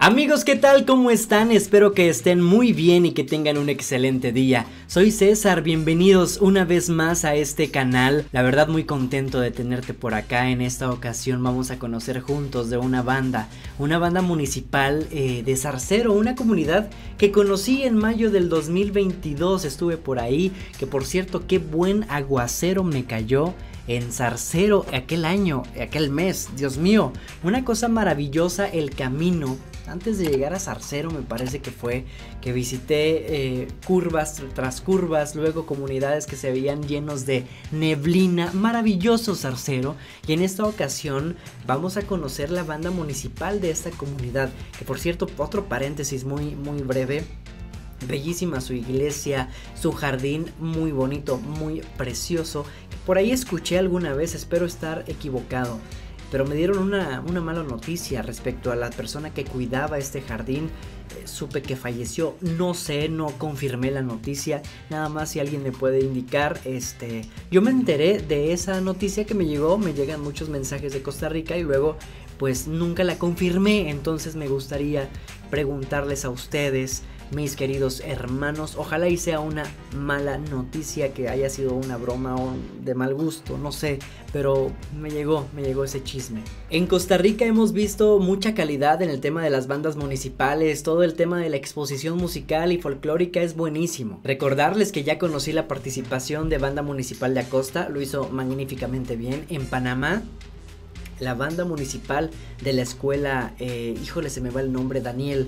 Amigos, ¿qué tal? ¿Cómo están? Espero que estén muy bien y que tengan un excelente día. Soy César, bienvenidos una vez más a este canal. La verdad muy contento de tenerte por acá. En esta ocasión vamos a conocer juntos de una banda municipal de Zarcero, una comunidad que conocí en mayo del 2022. Estuve por ahí, que por cierto, qué buen aguacero me cayó en Zarcero aquel año, aquel mes, Dios mío, una cosa maravillosa el camino. Antes de llegar a Zarcero me parece que fue que visité curvas tras curvas, luego comunidades que se veían llenos de neblina, maravilloso Zarcero. Y en esta ocasión vamos a conocer la banda municipal de esta comunidad, que por cierto, otro paréntesis muy breve. Bellísima su iglesia, su jardín muy bonito, muy precioso. Por ahí escuché alguna vez, espero estar equivocado, pero me dieron una mala noticia respecto a la persona que cuidaba este jardín. Supe que falleció, no sé, no confirmé la noticia, nada más si alguien me puede indicar. Yo me enteré de esa noticia que me llegó, me llegan muchos mensajes de Costa Rica y luego pues nunca la confirmé, entonces me gustaría preguntarles a ustedes, mis queridos hermanos, ojalá y sea una mala noticia, que haya sido una broma o de mal gusto, no sé, pero me llegó ese chisme. En Costa Rica hemos visto mucha calidad en el tema de las bandas municipales, todo el tema de la exposición musical y folclórica es buenísimo. Recordarles que ya conocí la participación de Banda Municipal de Acosta, lo hizo magníficamente bien. En Panamá, la banda municipal de la escuela, híjole, se me va el nombre, Daniel.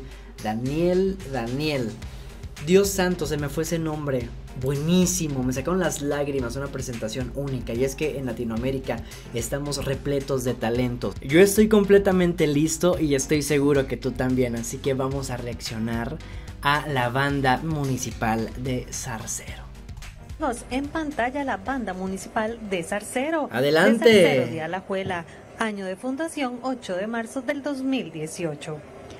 Dios santo, se me fue ese nombre. Buenísimo, me sacaron las lágrimas, una presentación única. Y es que en Latinoamérica estamos repletos de talentos. Yo estoy completamente listo y estoy seguro que tú también. Así que vamos a reaccionar a la banda municipal de Zarcero. En pantalla la banda municipal de Zarcero. ¡Adelante! De Zarcero de Alajuela. Año de fundación 8 de marzo del 2018.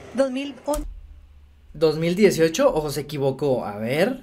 2018 o se equivocó, a ver.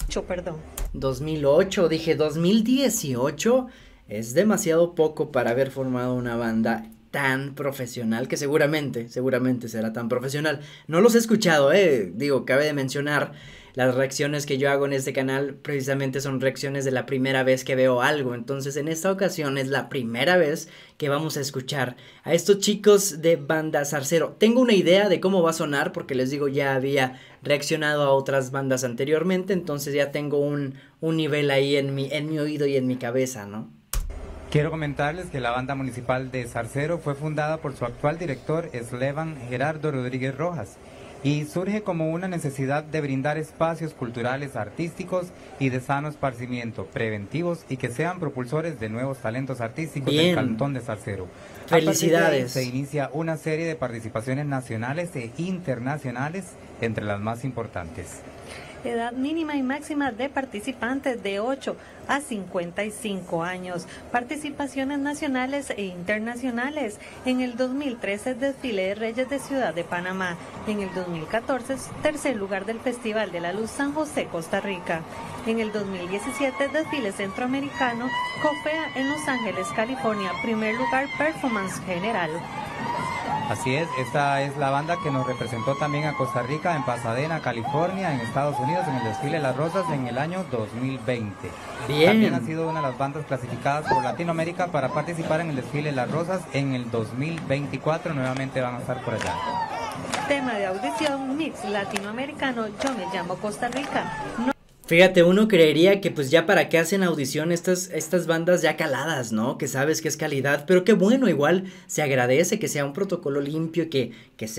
2008, dije 2018. Es demasiado poco para haber formado una banda tan profesional, que seguramente será tan profesional. No los he escuchado, digo, cabe de mencionar, las reacciones que yo hago en este canal precisamente son reacciones de la primera vez que veo algo. Entonces en esta ocasión es la primera vez que vamos a escuchar a estos chicos de banda Zarcero. Tengo una idea de cómo va a sonar porque les digo, ya había reaccionado a otras bandas anteriormente, entonces ya tengo un nivel ahí en mi oído y en mi cabeza, ¿no? Quiero comentarles que la banda municipal de Zarcero fue fundada por su actual director, Slevan Gerardo Rodríguez Rojas, y surge como una necesidad de brindar espacios culturales, artísticos y de sano esparcimiento, preventivos y que sean propulsores de nuevos talentos artísticos del cantón de Zarcero. Felicidades. Se inicia una serie de participaciones nacionales e internacionales, entre las más importantes. Edad mínima y máxima de participantes de 8 a 55 años. Participaciones nacionales e internacionales. En el 2013, desfile de Reyes de Ciudad de Panamá. En el 2014, tercer lugar del Festival de la Luz San José, Costa Rica. En el 2017, desfile centroamericano, COFEA en Los Ángeles, California. Primer lugar, performance general. Así es, esta es la banda que nos representó también a Costa Rica en Pasadena, California, en Estados Unidos, en el desfile de las Rosas en el año 2020. Bien. También ha sido una de las bandas clasificadas por Latinoamérica para participar en el desfile de las Rosas en el 2024, nuevamente van a estar por allá. Tema de audición, mix latinoamericano, yo me llamo Costa Rica. Fíjate, uno creería que pues ya para qué hacen audición estas bandas ya caladas, ¿no? Que sabes que es calidad, pero qué bueno, igual se agradece que sea un protocolo limpio, que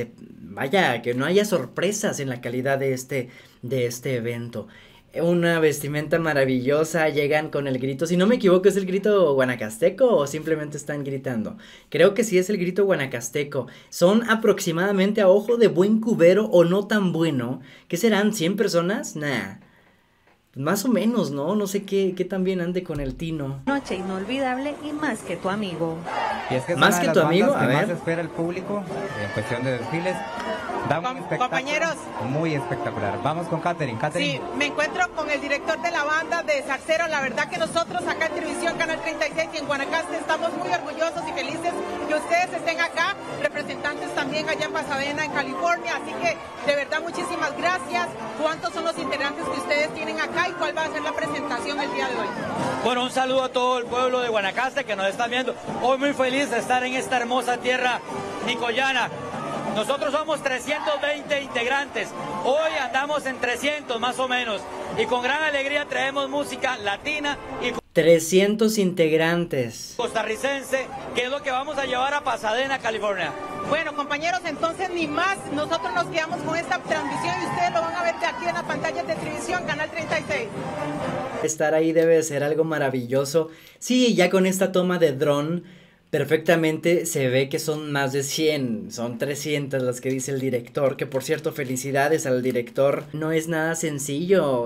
no haya sorpresas en la calidad de este evento. Una vestimenta maravillosa, llegan con el grito, si no me equivoco, ¿es el grito guanacasteco o simplemente están gritando? Creo que sí es el grito guanacasteco. Son aproximadamente, a ojo de buen cubero o no tan bueno, ¿qué serán? ¿100 personas? Nah. Más o menos, ¿no? No sé qué tan bien ande con el Tino. Noche inolvidable y más que tu amigo. Y es que es ¿Más una que de tu las amigo? bandas A que ver. más espera el público en cuestión de desfiles. Da un espectáculo Compañeros. muy espectacular. Vamos con Katherine. Sí, me encuentro con el director de la banda de Zarcero. La verdad que nosotros acá en Televisión Canal 36 y en Guanacaste estamos muy orgullosos y felices que ustedes estén acá, representantes también allá en Pasadena, en California. Así que de verdad muchísimas gracias. ¿Cuántos son los integrantes que ustedes tienen acá y cuál va a ser la presentación el día de hoy? Bueno, un saludo a todo el pueblo de Guanacaste que nos está viendo. Hoy muy feliz de estar en esta hermosa tierra nicoyana. Nosotros somos 320 integrantes, hoy andamos en 300 más o menos, y con gran alegría traemos música latina y 300 integrantes. costarricense, que es lo que vamos a llevar a Pasadena, California. Bueno, compañeros, entonces ni más, nosotros nos quedamos con esta transmisión y ustedes lo van a ver de aquí en la pantalla de Televisión Canal 36. Estar ahí debe ser algo maravilloso. Sí, ya con esta toma de dron perfectamente se ve que son más de 100, son 300 las que dice el director, que por cierto felicidades al director. No es nada sencillo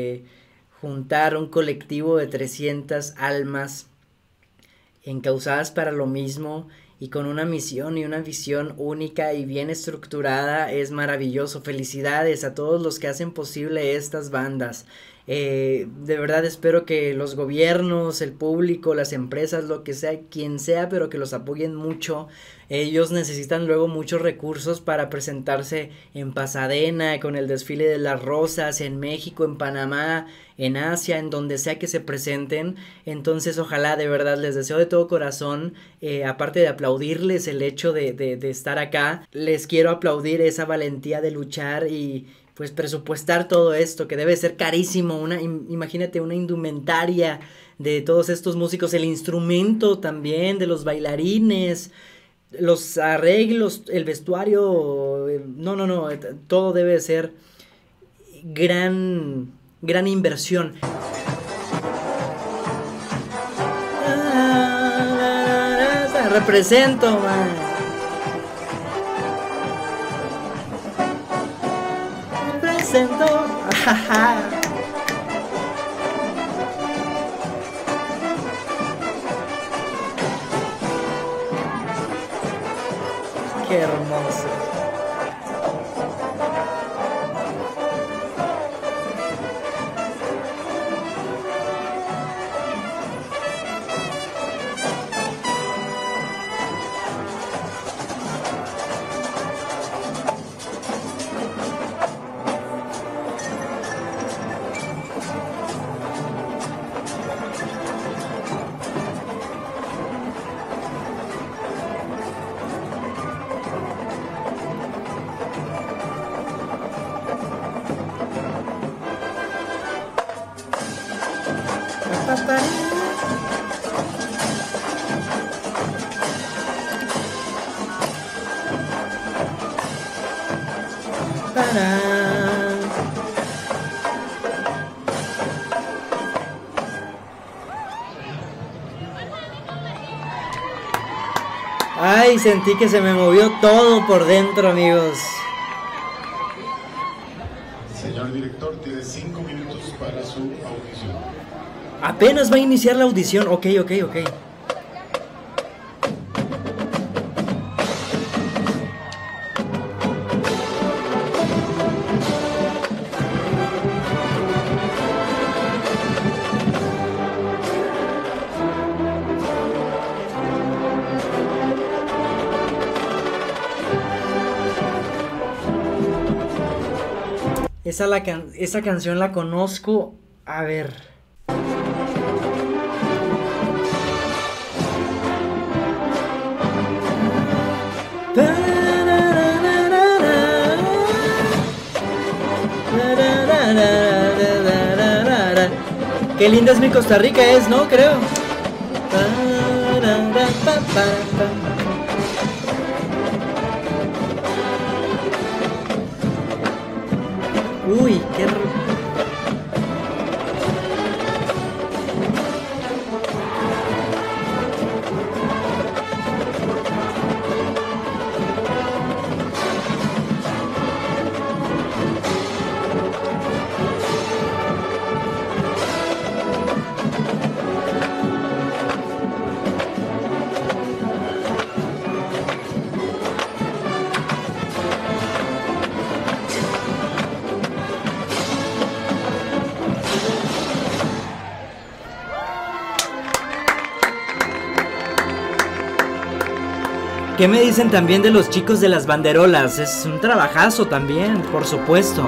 juntar un colectivo de 300 almas encausadas para lo mismo y con una misión y una visión única y bien estructurada. Es maravilloso. Felicidades a todos los que hacen posible estas bandas. De verdad espero que los gobiernos, el público, las empresas, lo que sea, quien sea, pero que los apoyen mucho. Ellos necesitan luego muchos recursos para presentarse en Pasadena, con el desfile de las rosas, en México, en Panamá, en Asia, en donde sea que se presenten. Entonces ojalá, de verdad, les deseo de todo corazón, aparte de aplaudirles el hecho de estar acá, les quiero aplaudir esa valentía de luchar y pues presupuestar todo esto, que debe ser carísimo. Imagínate una indumentaria de todos estos músicos, el instrumento también, de los bailarines, los arreglos, el vestuario, no, todo debe ser gran inversión. Represento, man. Qué hermoso. Ay, sentí que se me movió todo por dentro, amigos. Señor director, tiene 5 minutos para su audición. Apenas va a iniciar la audición. Ok. Esa canción la conozco. A ver. Qué linda es mi Costa Rica, ¿no? Creo. Uy, qué... ¿Qué me dicen también de los chicos de las banderolas? Es un trabajazo también, por supuesto.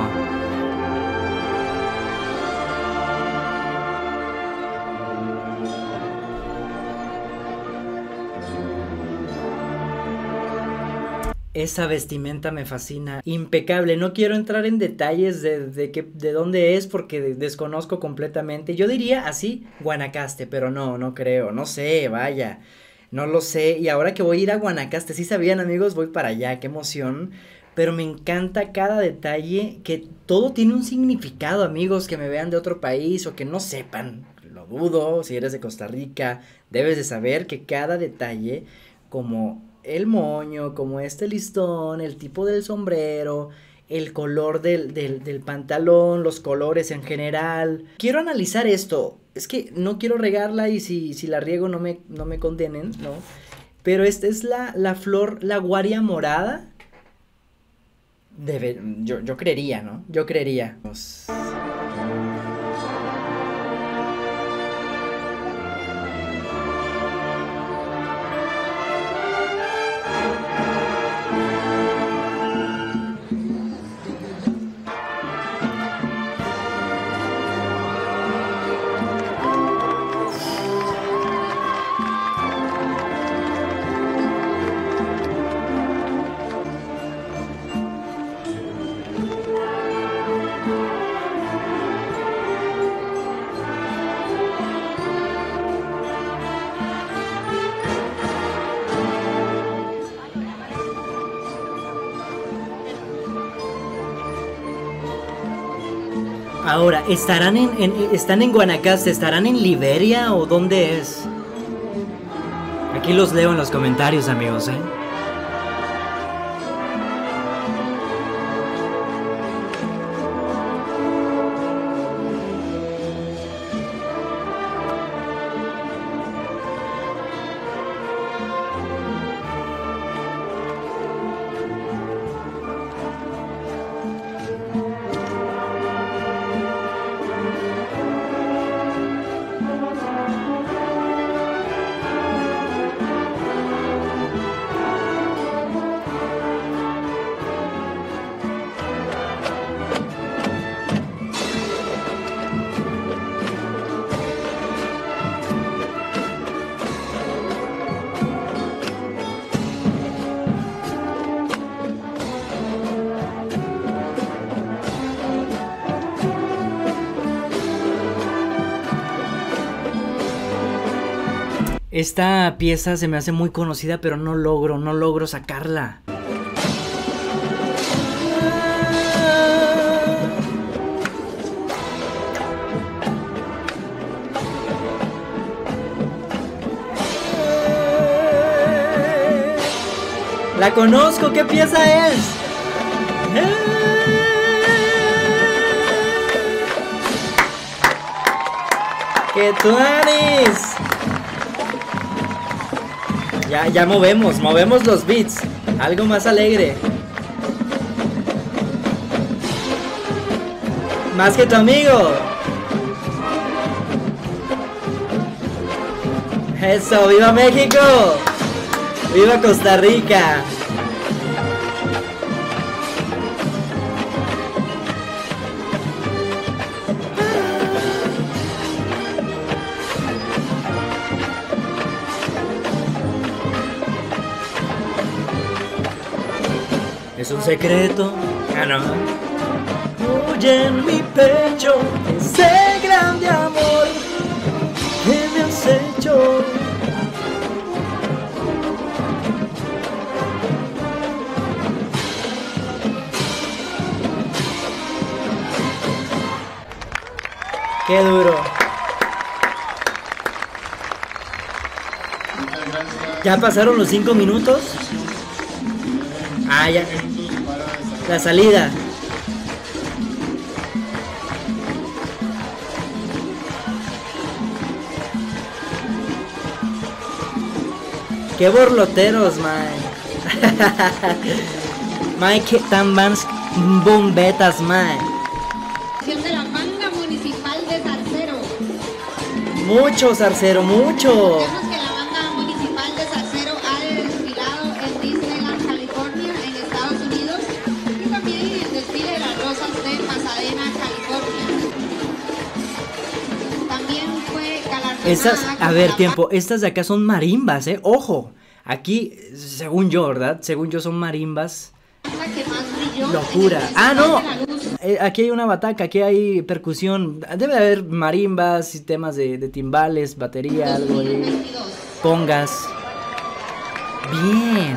Esa vestimenta me fascina, impecable. No quiero entrar en detalles de dónde es porque desconozco completamente. Yo diría así, Guanacaste, pero no creo, no sé, vaya, no lo sé. Y ahora que voy a ir a Guanacaste, sí sabían amigos, voy para allá, qué emoción. Pero me encanta cada detalle, que todo tiene un significado, amigos, que me vean de otro país o que no sepan, lo dudo. Si eres de Costa Rica, debes de saber que cada detalle, como el moño, como este listón, el tipo del sombrero, el color del pantalón, los colores en general. Quiero analizar esto, es que no quiero regarla y si la riego no me condenen, ¿no? Pero esta es la flor, la guaria morada. Yo creería, ¿no? Yo creería. Ahora, ¿están en Guanacaste? ¿Estarán en Liberia o dónde es? Aquí los leo en los comentarios, amigos, ¿eh? Esta pieza se me hace muy conocida, pero no logro sacarla. La conozco, ¿qué pieza es? ¡Qué tuanis! Ya movemos los beats. Algo más alegre. Más que tu amigo. Eso, ¡viva México! ¡Viva Costa Rica! Es un secreto, no. Oye en mi pecho ese grande amor que me has hecho. Qué duro. ¿Ya pasaron los 5 minutos? Ah, ya. La salida. Qué borloteros, mae. Mae, que tan vans bombetas, mae. De la banda municipal de Zarcero. Mucho, Zarcero, mucho. Sabemos que la banda municipal de Zarcero ha desfilado el día Estas, a ver, tiempo, estas de acá son marimbas, ojo. Aquí, según yo, ¿verdad? Según yo son marimbas. La que más brilló. Locura. ¡Ah, no! Aquí hay una bataca, aquí hay percusión. Debe haber marimbas, sistemas de timbales, batería, algo ahí. Congas. Bien.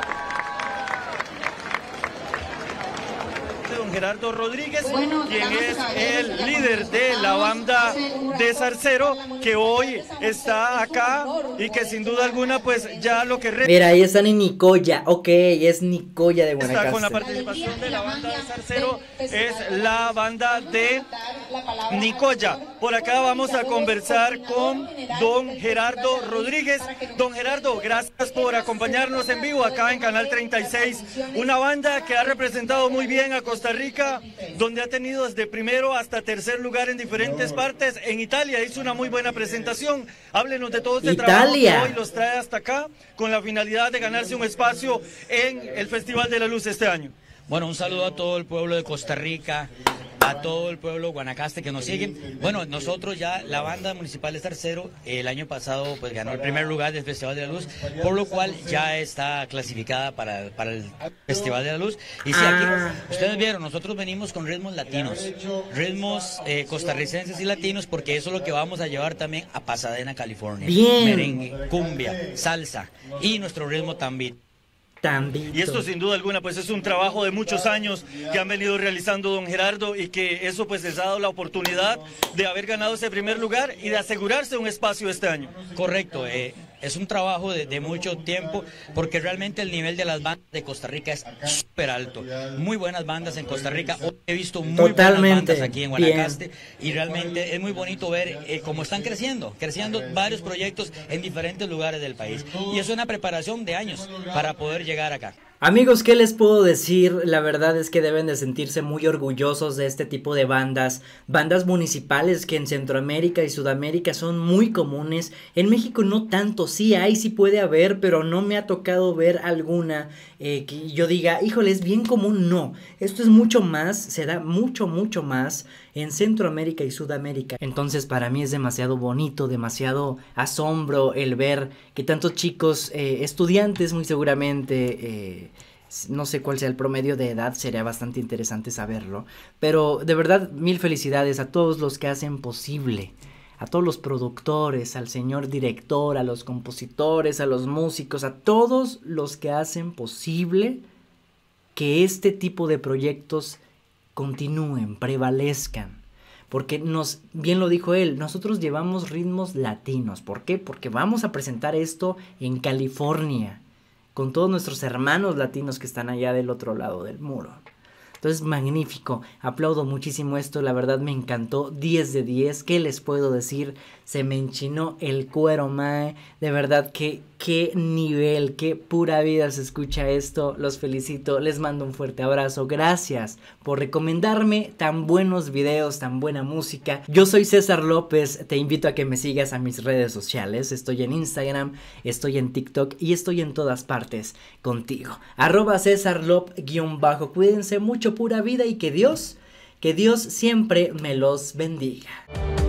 Gerardo Rodríguez, quien es el líder de la banda de Zarcero, que hoy está acá y que sin duda alguna pues ya lo que... Mira, ahí están en Nicoya, ok, es Nicoya de Guanacaste. Está con la participación de la banda de Zarcero, es la banda de Nicoya. Por acá vamos a conversar con don Gerardo Rodríguez. Don Gerardo, gracias por acompañarnos en vivo acá en Canal 36, una banda que ha representado muy bien a Costa Rica, donde ha tenido desde primero hasta tercer lugar en diferentes partes. En Italia hizo una muy buena presentación. Háblenos de todo este trabajo que hoy los trae hasta acá con la finalidad de ganarse un espacio en el Festival de la Luz este año. Bueno, un saludo a todo el pueblo de Costa Rica, a todo el pueblo de Guanacaste que nos siguen. Bueno, nosotros ya, la banda municipal de Zarcero, el año pasado pues ganó el primer lugar del Festival de la Luz, por lo cual ya está clasificada para el Festival de la Luz. Y sí, aquí, ustedes vieron, nosotros venimos con ritmos latinos, ritmos costarricenses y latinos, porque eso es lo que vamos a llevar también a Pasadena, California. Bien. Merengue, cumbia, salsa y nuestro ritmo también. Y esto sin duda alguna pues es un trabajo de muchos años que han venido realizando don Gerardo, y que eso pues les ha dado la oportunidad de haber ganado ese primer lugar y de asegurarse un espacio este año. Correcto, es un trabajo de mucho tiempo, porque realmente el nivel de las bandas de Costa Rica es súper alto. Muy buenas bandas en Costa Rica. Hoy he visto muy buenas bandas aquí en Guanacaste, y realmente es muy bonito ver cómo están creciendo varios proyectos en diferentes lugares del país. Y es una preparación de años para poder llegar acá. Amigos, ¿qué les puedo decir? La verdad es que deben de sentirse muy orgullosos de este tipo de bandas municipales que en Centroamérica y Sudamérica son muy comunes. En México no tanto, sí hay, sí puede haber, pero no me ha tocado ver alguna que yo diga, híjole, es bien común. No, esto es mucho más, se da mucho más en Centroamérica y Sudamérica. Entonces para mí es demasiado bonito, demasiado asombro el ver que tantos chicos, estudiantes muy seguramente, no sé cuál sea el promedio de edad, sería bastante interesante saberlo, pero de verdad mil felicidades a todos los que hacen posible, a todos los productores, al señor director, a los compositores, a los músicos, a todos los que hacen posible que este tipo de proyectos continúen, prevalezcan, porque bien lo dijo él, nosotros llevamos ritmos latinos. ¿Por qué? Porque vamos a presentar esto en California, con todos nuestros hermanos latinos que están allá del otro lado del muro. Entonces, magnífico, aplaudo muchísimo esto, la verdad me encantó, 10 de 10, ¿qué les puedo decir? Se me enchinó el cuero, mae, de verdad que qué nivel, qué pura vida se escucha esto, los felicito, les mando un fuerte abrazo, gracias por recomendarme tan buenos videos, tan buena música. Yo soy César López, te invito a que me sigas a mis redes sociales, estoy en Instagram, estoy en TikTok y estoy en todas partes contigo, @CésarLop_, cuídense mucho, pura vida, y que Dios siempre me los bendiga.